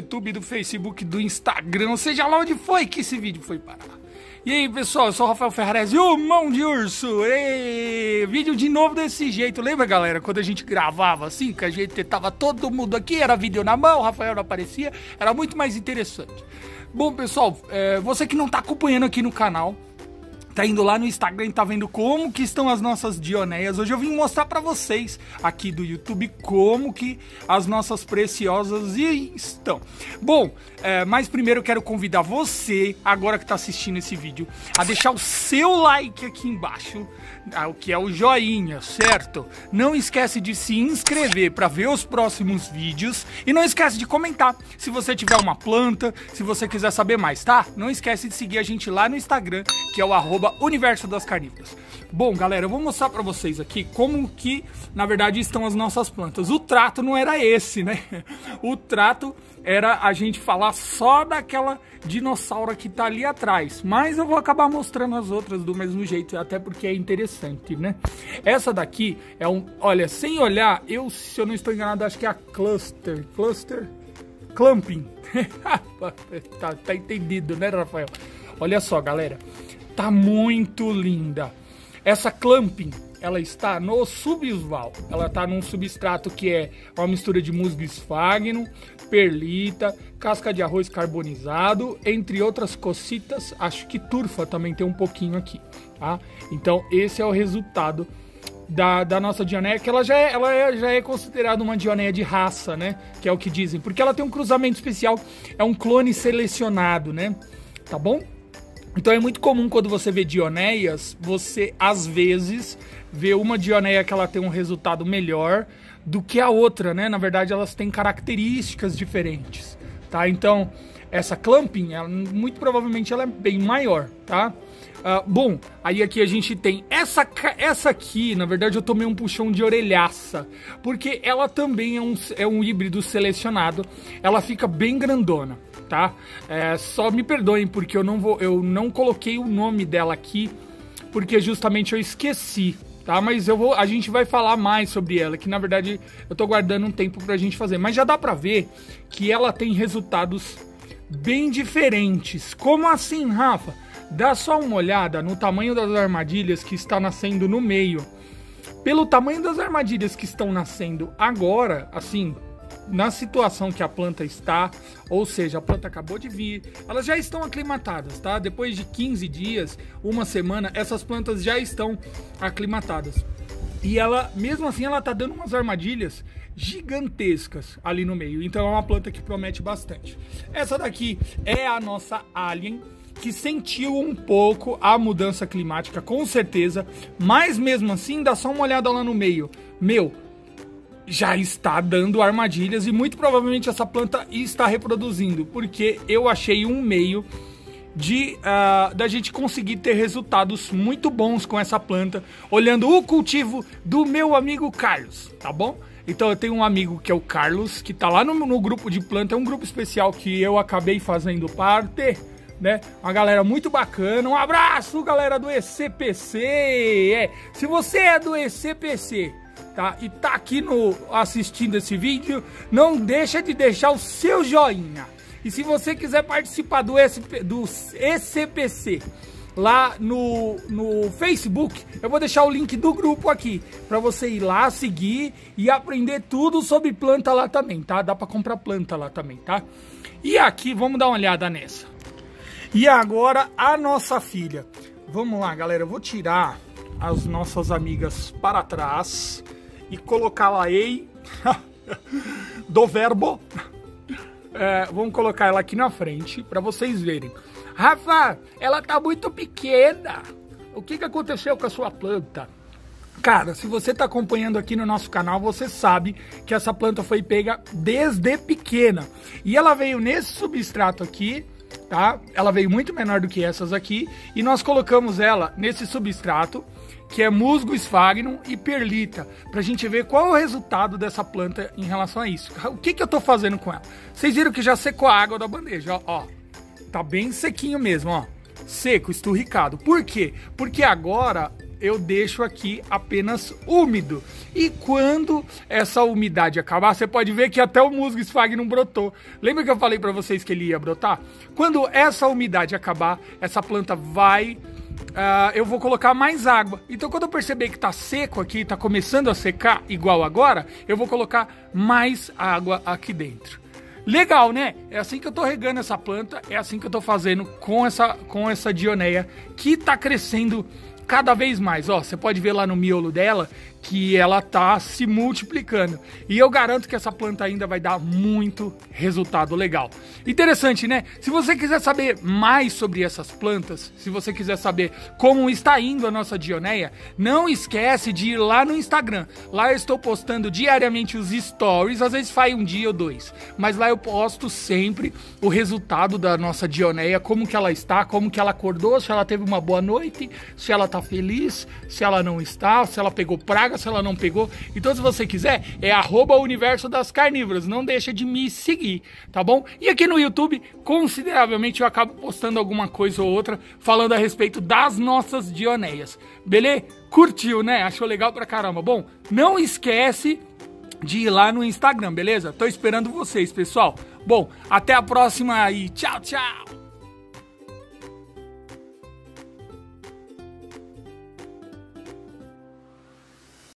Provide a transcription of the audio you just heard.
YouTube, do Facebook, do Instagram, seja lá onde foi que esse vídeo foi parar. E aí, pessoal, eu sou o Rafael Ferrarese, o Mão de Urso. E vídeo de novo desse jeito. Lembra, galera, quando a gente gravava assim, que a gente tava todo mundo aqui, era vídeo na mão, o Rafael não aparecia, era muito mais interessante. Bom, pessoal, você que não tá acompanhando aqui no canal, tá indo lá no Instagram e tá vendo como que estão as nossas Dioneias. Hoje eu vim mostrar pra vocês aqui do YouTube como que as nossas preciosas estão. Bom, mas primeiro eu quero convidar você, agora que tá assistindo esse vídeo, a deixar o seu like aqui embaixo, o que é o joinha, certo? Não esquece de se inscrever para ver os próximos vídeos e não esquece de comentar se você tiver uma planta, se você quiser saber mais, tá? Não esquece de seguir a gente lá no Instagram, que é o @Universo das Carnívoras. Bom, galera, eu vou mostrar pra vocês aqui como que, na verdade, estão as nossas plantas. O trato não era esse, né? O trato era a gente falar só daquela dinossauro que tá ali atrás. Mas eu vou acabar mostrando as outras do mesmo jeito, até porque é interessante, né? Essa daqui é olha, sem olhar, se eu não estou enganado, acho que é a Cluster Clamping. tá entendido, né, Rafael? Olha só, galera. Tá muito linda. Essa Clamping, ela está no subusval. Ela tá num substrato que é uma mistura de musgo esfagno, perlita, casca de arroz carbonizado, entre outras cocitas. Acho que turfa também tem um pouquinho aqui, tá? Então esse é o resultado da nossa Dioneia, que ela já é considerada uma Dioneia de raça, né? Que é o que dizem, porque ela tem um cruzamento especial, é um clone selecionado, né? Tá bom? Então é muito comum quando você vê Dioneias, você às vezes vê uma Dioneia que ela tem um resultado melhor do que a outra, né? Na verdade elas têm características diferentes, tá? Então essa Clamping, muito provavelmente ela é bem maior, tá? Bom, aí aqui a gente tem essa aqui, na verdade eu tomei um puxão de orelhaça, porque ela também é um híbrido selecionado, ela fica bem grandona, tá? Só me perdoem porque eu não coloquei o nome dela aqui, porque justamente eu esqueci, tá? Mas a gente vai falar mais sobre ela, que na verdade eu tô guardando um tempo pra gente fazer, mas já dá pra ver que ela tem resultados bem diferentes. Como assim, Rafa? Dá só uma olhada no tamanho das armadilhas que está nascendo no meio. Pelo tamanho das armadilhas que estão nascendo agora, assim, na situação que a planta está, ou seja, a planta acabou de vir, elas já estão aclimatadas, tá? Depois de 15 dias, uma semana, essas plantas já estão aclimatadas. E ela, mesmo assim, ela tá dando umas armadilhas gigantescas ali no meio. Então é uma planta que promete bastante. Essa daqui é a nossa Alien, que sentiu um pouco a mudança climática, com certeza, mas mesmo assim, dá só uma olhada lá no meio. Meu, já está dando armadilhas e muito provavelmente essa planta está reproduzindo, porque eu achei um meio da gente conseguir ter resultados muito bons com essa planta, olhando o cultivo do meu amigo Carlos, tá bom? Então eu tenho um amigo que é o Carlos, que tá lá no grupo de planta, é um grupo especial que eu acabei fazendo parte, né? Uma galera muito bacana. Um abraço, galera do ECPC. Se você é do ECPC, tá? E tá aqui assistindo esse vídeo, não deixa de deixar o seu joinha. E se você quiser participar do ECPC lá no Facebook, eu vou deixar o link do grupo aqui para você ir lá, seguir e aprender tudo sobre planta lá também, tá? Dá para comprar planta lá também, tá? E aqui, vamos dar uma olhada nessa. E agora a nossa filha. Vamos lá, galera, eu vou tirar as nossas amigas para trás e colocá-la aí do verbo. Vamos colocar ela aqui na frente para vocês verem. Rafa, ela tá muito pequena. O que aconteceu com a sua planta? Cara, se você tá acompanhando aqui no nosso canal, você sabe que essa planta foi pega desde pequena. E ela veio nesse substrato aqui, tá? Ela veio muito menor do que essas aqui. E nós colocamos ela nesse substrato, que é musgo esfagno e perlita, pra gente ver qual é o resultado dessa planta em relação a isso. O que eu tô fazendo com ela? Vocês viram que já secou a água da bandeja, ó. Tá bem sequinho mesmo, ó. Seco, esturricado. Por quê? Porque agora eu deixo aqui apenas úmido. E quando essa umidade acabar, você pode ver que até o musgo esfagno brotou. Lembra que eu falei para vocês que ele ia brotar? Quando essa umidade acabar, essa planta vai... eu vou colocar mais água. Então quando eu perceber que tá seco aqui, tá começando a secar igual agora, eu vou colocar mais água aqui dentro. Legal, né? É assim que eu tô regando essa planta, é assim que eu tô fazendo com essa Dioneia, que tá crescendo cada vez mais. Ó, você pode ver lá no miolo dela que ela tá se multiplicando. E eu garanto que essa planta ainda vai dar muito resultado legal. Interessante, né? Se você quiser saber mais sobre essas plantas, se você quiser saber como está indo a nossa Dioneia, não esquece de ir lá no Instagram. Lá eu estou postando diariamente os stories, às vezes faz um dia ou dois. Mas lá eu posto sempre o resultado da nossa Dioneia, como que ela está, como que ela acordou, se ela teve uma boa noite, se ela tá feliz, se ela não está, se ela pegou praga, se ela não pegou. Então se você quiser, é @universo das carnívoras, não deixa de me seguir, tá bom? E aqui no YouTube, consideravelmente eu acabo postando alguma coisa ou outra falando a respeito das nossas Dioneias, beleza? Curtiu, né? Achou legal pra caramba? Bom, não esquece de ir lá no Instagram, beleza? Tô esperando vocês, pessoal. Bom, até a próxima e tchau, tchau!